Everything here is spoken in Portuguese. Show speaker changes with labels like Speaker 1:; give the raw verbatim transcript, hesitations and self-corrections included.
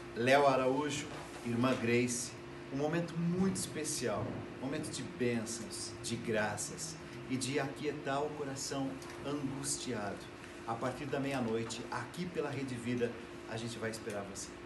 Speaker 1: Léo Araújo, irmã Grace, um momento muito especial, momento de bênçãos, de graças e de aquietar o coração angustiado. A partir da meia-noite, aqui pela Rede Vida, a gente vai esperar você.